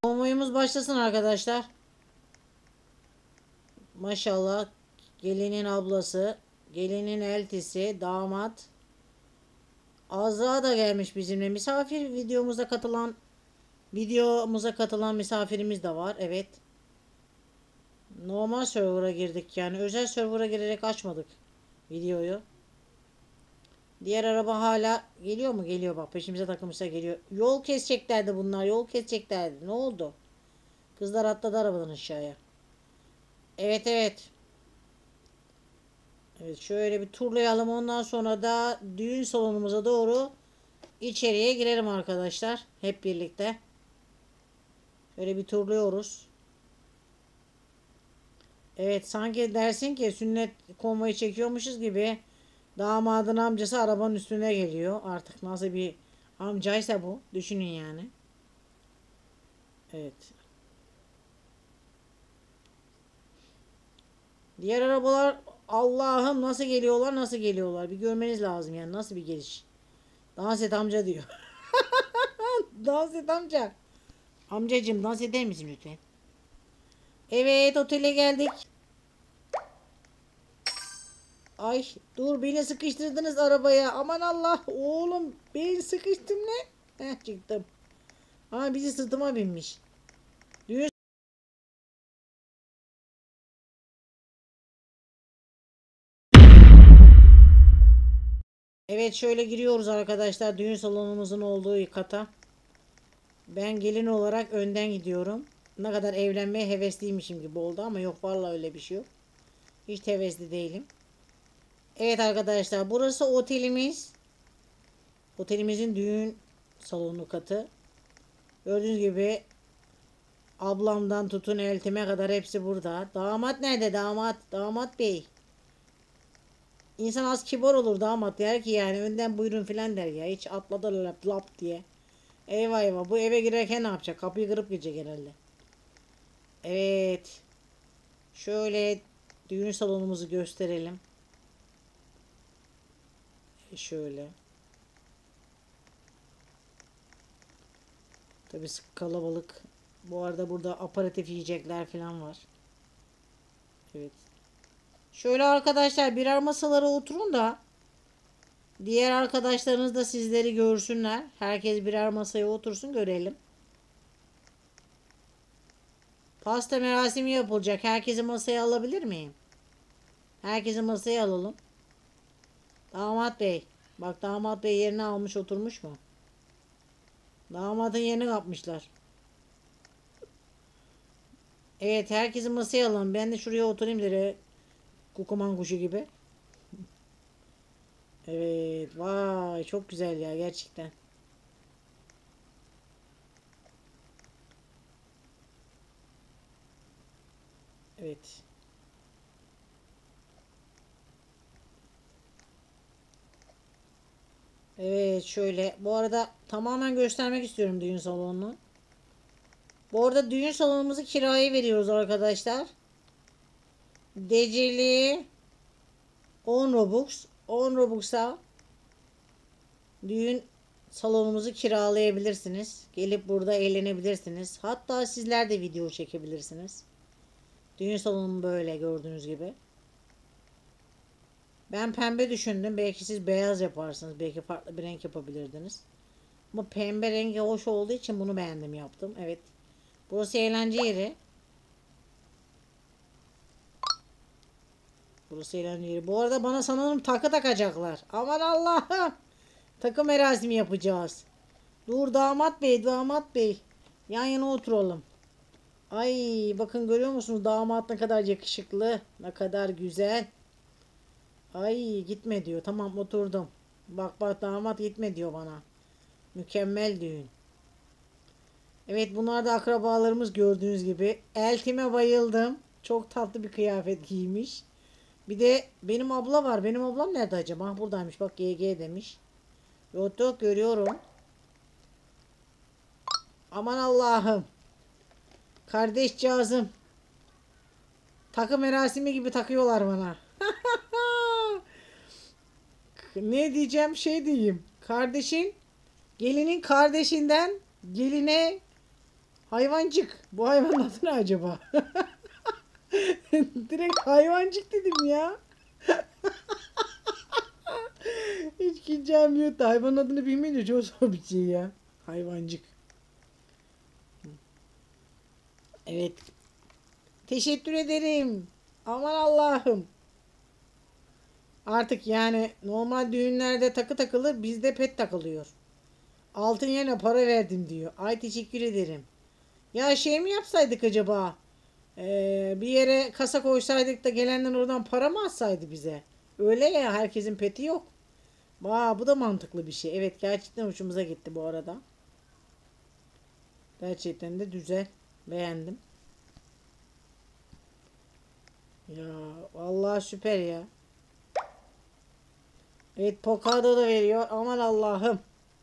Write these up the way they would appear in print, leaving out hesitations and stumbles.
Konvoyumuz başlasın arkadaşlar. Maşallah. Gelinin ablası, gelinin eltisi, damat. Azra da gelmiş bizimle. Misafir videomuza katılan misafirimiz de var. Evet. Normal server'a girdik yani. Özel server'a girerek açmadık videoyu. Diğer araba hala geliyor mu? Geliyor bak. Peşimize takılmışsa geliyor. Yol keseceklerdi bunlar. Yol keseceklerdi. Ne oldu? Kızlar atladı arabadan aşağıya. Evet, evet. Evet, şöyle bir turlayalım. Ondan sonra da düğün salonumuza doğru içeriye girelim arkadaşlar. Hep birlikte. Şöyle bir turluyoruz. Evet, sanki dersin ki sünnet konvoyu çekiyormuşuz gibi damadın amcası arabanın üstüne geliyor. Artık nasıl bir amcaysa bu. Düşünün yani. Evet. Diğer arabalar Allah'ım nasıl geliyorlar, nasıl geliyorlar. Bir görmeniz lazım yani, nasıl bir geliş. Dans et amca diyor. Dans et amca. Amcacığım dans eder misin lütfen? Evet, otele geldik. Ay dur, beni sıkıştırdınız arabaya. Aman Allah oğlum, ben sıkıştım lan. Heh, çıktım. Ama bizi sırtıma binmiş. Düğün Evet, şöyle giriyoruz arkadaşlar düğün salonumuzun olduğu kata. Ben gelin olarak önden gidiyorum. Ne kadar evlenmeye hevesliymişim gibi oldu ama yok, vallahi öyle bir şey yok. Hiç hevesli değilim. Evet arkadaşlar, burası otelimiz. Otelimizin düğün salonu katı. Gördüğünüz gibi ablamdan tutun eltime kadar hepsi burada. Damat nerede, damat? Damat bey. İnsan az kibar olur, damat der ki yani önden buyurun filan der ya. Hiç atladı lap lap diye. Eyvah eyvah, bu eve girerken ne yapacak? Kapıyı kırıp girecek herhalde. Evet. Şöyle düğün salonumuzu gösterelim. Şöyle. Tabii sık kalabalık. Bu arada burada aperatif yiyecekler falan var. Evet. Şöyle arkadaşlar, birer masalara oturun da diğer arkadaşlarınız da sizleri görsünler. Herkes birer masaya otursun, görelim. Pasta merasimi yapılacak. Herkesi masaya alabilir miyim? Herkesi masaya alalım. Damat bey. Bak, damat bey yerini almış, oturmuş mu? Damadın yerini kapmışlar. Evet, herkesi masaya alalım. Ben de şuraya oturayım dire. Kukuman kuşu gibi. Evet. Vay, çok güzel ya gerçekten. Evet. Evet, şöyle. Bu arada tamamen göstermek istiyorum düğün salonunu. Bu arada düğün salonumuzu kiraya veriyoruz arkadaşlar. Deceli 10 Robux. 10 Robux'a düğün salonumuzu kiralayabilirsiniz. Gelip burada eğlenebilirsiniz. Hatta sizler de video çekebilirsiniz. Düğün salonu böyle gördüğünüz gibi. Ben pembe düşündüm. Belki siz beyaz yaparsınız. Belki farklı bir renk yapabilirdiniz. Ama pembe rengi hoş olduğu için bunu beğendim, yaptım. Evet. Burası eğlence yeri. Burası eğlence yeri. Bu arada bana sanırım takı takacaklar. Aman Allah'ım. Takı merasimi yapacağız. Dur damat bey, damat bey. Yan yana oturalım. Ay bakın, görüyor musunuz damat ne kadar yakışıklı. Ne kadar güzel. Ay gitme diyor. Tamam, oturdum. Bak bak, damat gitme diyor bana. Mükemmel düğün. Evet, bunlar da akrabalarımız gördüğünüz gibi. Eltime bayıldım. Çok tatlı bir kıyafet giymiş. Bir de benim abla var. Benim ablam nerede acaba? Buradaymış. Bak, GG demiş. Yok yok, görüyorum. Aman Allah'ım. Kardeşcağızım. Takı merasimi gibi takıyorlar bana. Ne diyeceğim, şey diyeyim. Kardeşin, gelinin kardeşinden geline Hayvancık. Bu hayvanın adı ne acaba? Direkt hayvancık dedim ya. Hiç gideceğim yok da hayvanın adını bilmeyince çok zor bir şey ya. Hayvancık. Evet. Teşekkür ederim. Aman Allah'ım. Artık yani normal düğünlerde takı takılır, bizde pet takılıyor. Altın yerine para verdim diyor. Ay teşekkür ederim. Ya şey mi yapsaydık acaba? Bir yere kasa koysaydık da gelenler oradan para mı atsaydı bize? Öyle ya, herkesin peti yok. Bu da mantıklı bir şey. Evet, gerçekten hoşumuza gitti bu arada. Gerçekten de güzel. Beğendim. Ya vallahi süper ya. Evet, Pocado da veriyor. Aman Allah'ım.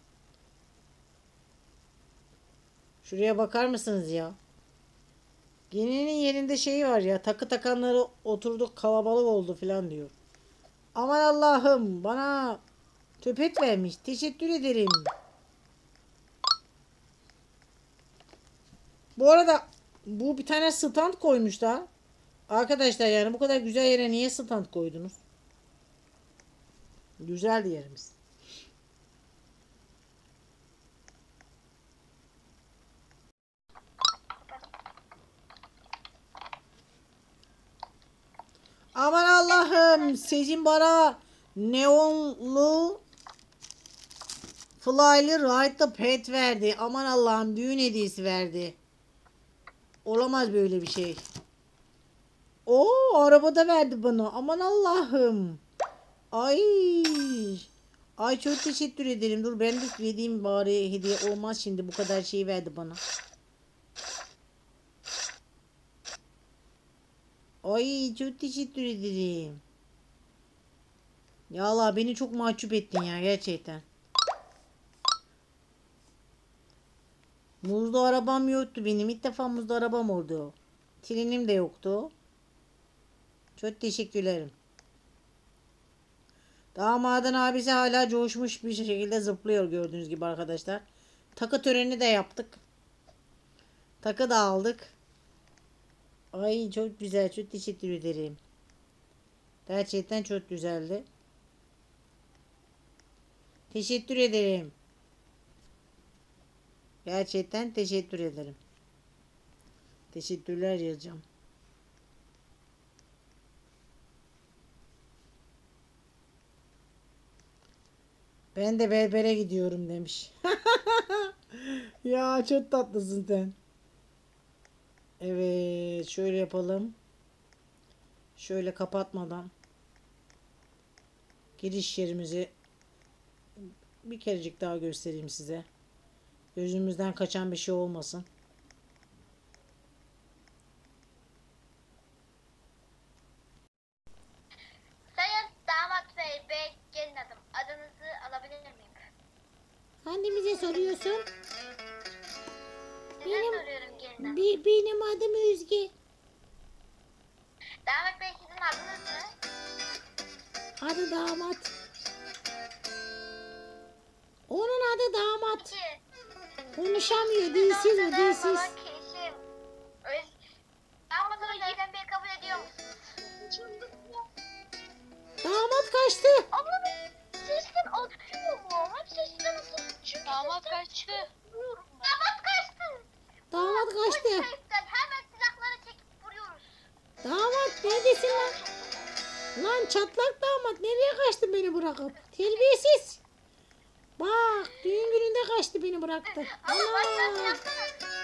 Şuraya bakar mısınız ya? Gene'nin yerinde şeyi var ya. Takı takanları oturduk kalabalık oldu falan diyor. Aman Allah'ım, bana töpet vermiş. Teşekkür ederim. Bu arada bu bir tane stand koymuşlar. Arkadaşlar yani bu kadar güzel yere niye stand koydunuz? Güzel yerimiz. Aman Allah'ım, Sezin bana neonlu flylı Ride the Pet verdi. Aman Allah'ım, düğün hediyesi verdi. Olamaz böyle bir şey. Oo, arabada verdi bana. Aman Allah'ım. Ay. Ay çok teşekkür ederim. Dur ben de vereyim bari, hediye olmaz şimdi, bu kadar şey verdi bana. Ay çok teşekkür ederim. Ya Allah, beni çok mahcup ettin ya gerçekten. Muzlu arabam yoktu benim. İlk defa muzlu arabam oldu. Trenim de yoktu. Çok teşekkürlerim. Damadın abisi hala coşmuş bir şekilde zıplıyor gördüğünüz gibi arkadaşlar. Takı töreni de yaptık. Takı da aldık. Ay çok güzel. Çok teşekkür ederim. Gerçekten çok güzeldi. Teşekkür ederim. Gerçekten teşekkür ederim. Teşekkürler yazacağım. Ben de berbere gidiyorum demiş. Ya çok tatlısın sen. Evet, şöyle yapalım. Şöyle kapatmadan giriş yerimizi bir kerecik daha göstereyim size. Gözümüzden kaçan bir şey olmasın. Sayın damat bey ve gelin hanım, adınızı alabilir miyim? Annemize soruyorsun. Size soruyorum gelin hanım. Benim adım Özge. Damat bey sizin adınız ne? Adı damat. Onun adı damat. İki. Konuşamıyor. Dilsiz o, dilsiz. Olan kişi. Damat olarak evlenmeyi kabul ediyor musunuz? Damat kaçtı. Abla sesten atıyor mu? Hep sesten atıyor. Çünkü damat kaçtı. Damat kaçtı. Damat kaçtı. Polis hemen silahları çekip vuruyoruz. Damat neredesin lan? Lan çatlak damat, nereye kaçtın beni bırakıp? Terbiyesiz. Bak, düğün gününde kaçtı, beni bıraktı. Ama bak ben Ana. yapsana.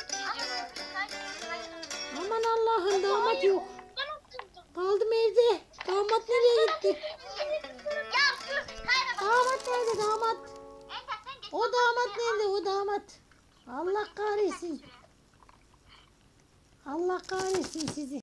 Aman Allah'ım, damat yok. Kaldım evde. Damat nereye gitti? Damat nerede, damat? O damat nerede, o damat? Allah kahretsin. Allah kahretsin sizi.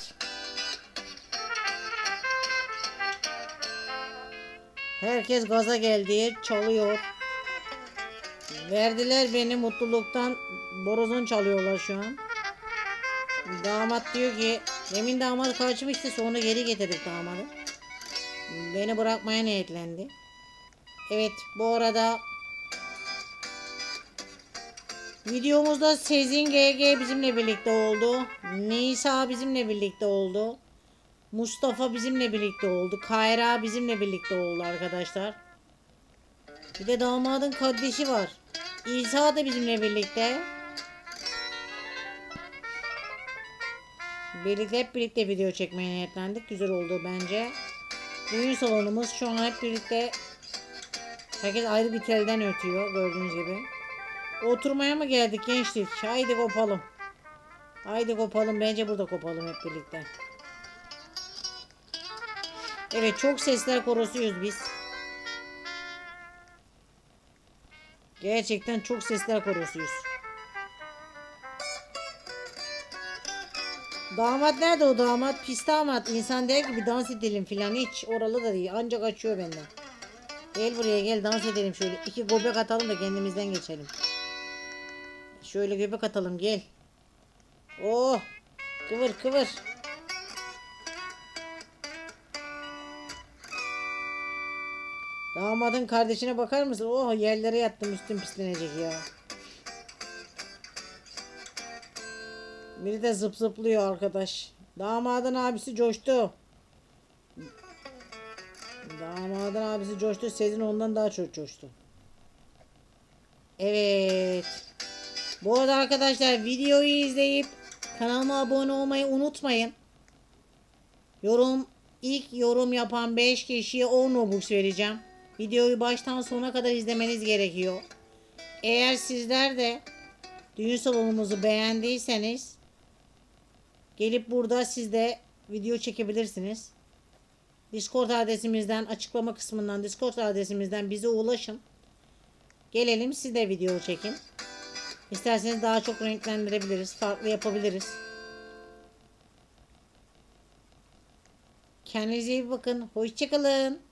Herkes gaza geldi, çalıyor. Verdiler beni mutluluktan, borazon çalıyorlar şu an. Damat diyor ki, demin damat kaçmıştı, sonra geri getirdik damadı. Beni bırakmaya niyetlendi. Evet, bu arada Videomuzda Sezin GG bizimle birlikte oldu. Nisa bizimle birlikte oldu. Mustafa bizimle birlikte oldu. Kayra bizimle birlikte oldu arkadaşlar. Bir de damadın kardeşi var. İsa da bizimle birlikte. Hep birlikte video çekmeye niyetlendik. Güzel oldu bence. Düğün salonumuz şu an hep birlikte. Herkes ayrı bir telden ötüyor gördüğünüz gibi. Oturmaya mı geldik gençlik? Haydi kopalım. Haydi kopalım. Bence burada kopalım hep birlikte. Evet, çok sesler korosuyuz biz. Gerçekten çok sesler korosuyuz. Damat nerede o damat? Pis damat. İnsan der gibi dans edelim filan. Hiç oralı da değil. Ancak açıyor benden. Gel buraya gel, dans edelim şöyle. 2 göbek atalım da kendimizden geçelim. Şöyle göbek atalım gel. Oh. Kıvır kıvır. Damadın kardeşine bakar mısın? Oh, yerlere yattım, üstüm pislenecek ya. Biri de zıp zıplıyor arkadaş. Damadın abisi coştu. Damadın abisi coştu. Sezin ondan daha çok coştu. Evet. Bu arada arkadaşlar, videoyu izleyip kanalıma abone olmayı unutmayın. İlk yorum yapan 5 kişiye 10 Robux vereceğim. Videoyu baştan sona kadar izlemeniz gerekiyor. Eğer sizler de düğün salonumuzu beğendiyseniz gelip burada siz de video çekebilirsiniz. Discord adresimizden, açıklama kısmından Discord adresimizden bize ulaşın. Gelelim, siz de video çekin. İsterseniz daha çok renklendirebiliriz. Farklı yapabiliriz. Kendinize iyi bakın. Hoşçakalın.